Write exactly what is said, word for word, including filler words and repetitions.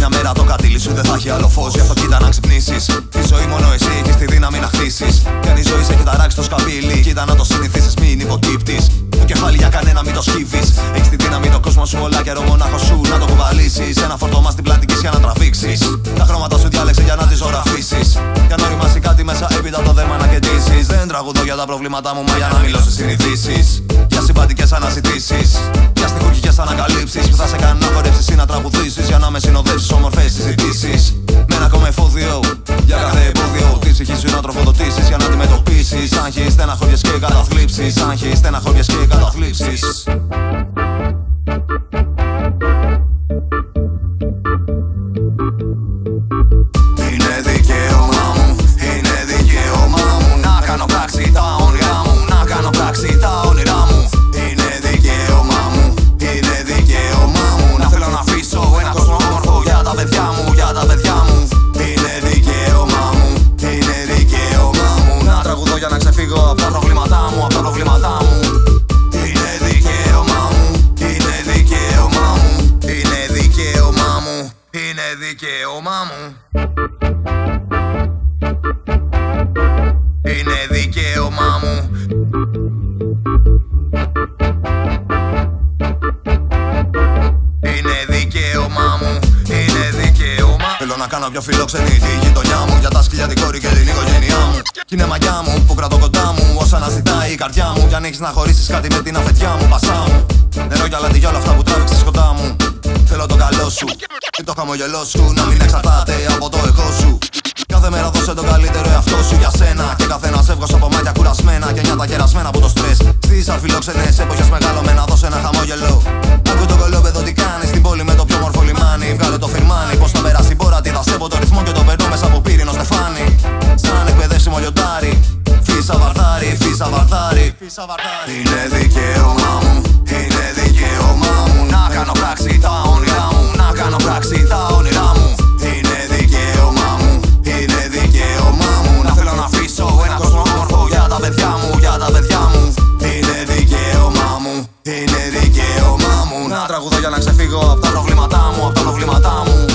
μια μέρα το κατήλι σου δεν θα έχει άλλο φως. Γι' αυτό κοίτα να ξυπνήσεις. Τη ζωή μόνο εσύ έχεις τη δύναμη να χτίσεις. Κι αν η ζωή σε έχει ταράξει το σκαπίλι, κοίτα να το συνηθίσεις, μην υποκύπτεις. Το κεφάλι για κανένα μην το σκύβεις. Έχεις τη δύναμη το κόσμο σου όλα καιρό μονάχο σου να το κουβαλήσεις. Ένα φορτωμά στην πλάτη για να τραβήξεις. Τα χρώματα σου διάλεξε για να τις ζωγραφίσεις. Για να οριμάσει κάτι μέσα έπειτα το δέρμα να κεντήσεις. Δεν τραγουδώ για τα προβλήματά μου, μα για να μιλώ σε συνηθίσεις. Για συμπατικές αναζητήσεις. Για στιχουργικές ανακαλύψεις που θα σε κάνουν να χορέψεις ή να τραγουδήσεις. Για να με συνοδεύσεις όμορφες συζητήσεις. Με ένα ακόμα εφόδιο για κάθε εμπόδιο. Τη ψυχή σου να τροφοδοτήσεις για να αντιμετωπίσεις. Αν έχεις στεναχώριες και καταθλίψεις. Αν έχεις στεναχώριες και καταθλίψεις. Είναι δικαίωμά μου, είναι δικαίωμά μου να κάνω πράξη τα όνειρά μου, να κάνω πράξη τα όνειρά μου. Είναι δικαίωμά μου, είναι δικαίωμά μου να θέλω να αφήσω ένα κόσμο όμορφο για τα παιδιά μου, για τα παιδιά μου. Είναι δικαίωμά μου, είναι δικαίωμά μου να τραγουδώ για να ξεφύγω από τα προβλήματά μου, από τα προβλήματά μου. Είναι δικαίωμά μου, είναι δικαίωμά μου, είναι δικαίωμά μου, είναι δικαίωμά μου. Είναι δικαίωμά μου. Είναι δικαίωμά μου. Είναι δικαίωμά. Θέλω να κάνω πιο φιλόξενη τη γειτονιά μου. Για τα σκυλιά, την κόρη και την οικογένειά μου. Κι είναι μαγιά μου που κρατώ κοντά μου. Όσα αναζητάει η καρδιά μου. Κι αν έχεις να χωρίσεις κάτι με την αφεντιά μου, πασά μου. Νερό για λάδι για όλα αυτά που τράβηξες κοντά μου. Θέλω το καλό σου και το χαμογελό σου να μην εξαρτάται από το εγώ σου. Κάθε μέρα δώσε τον καλύτερο εαυτό σου για σένα. Και καθένας έβγος από μάτια κουρασμένα και νιάτα κερασμένα από το στρες. Στις αφιλόξενες εποχές μεγαλωμένα δώσε ένα χαμόγελο. Άκου το κολόπεδο τι κάνει στην πόλη με το πιο μορφό λιμάνι. Βγάλε το φιρμάνι πως θα περάσει η πόρα. Τι θα σέβω το ρυθμό και το περνώ μέσα από πύρινο στεφάνι. Σαν εκπαιδεύσιμο λιοντάρι. Φύσα βαρδάρι, φύσα βαρδάρι. Είναι δικαίωμά μου, είναι δικαίωμά μου να κάνω πράξη τα όνειρά μου, να κάνω πράξη τα όνειρά μου. Είναι δικαίωμά μου, είναι δικαίωμά μου να θέλω να αφήσω ένα κόσμο όμορφο για τα παιδιά μου, για τα παιδιά μου. Είναι δικαίωμά μου, είναι δικαίωμά μου να τραγουδώ για να ξεφύγω από τα προβλήματά μου, από τα προβλήματά μου.